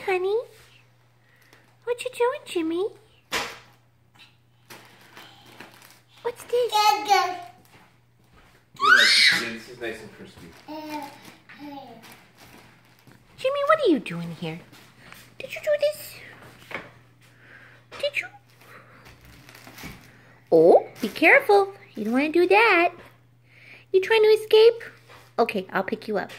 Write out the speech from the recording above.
honey. What you doing, Jimmy? What's this? This is nice and crispy. Jimmy, what are you doing here? Did you do this? Did you? Oh, be careful. You don't want to do that. You trying to escape? Okay, I'll pick you up.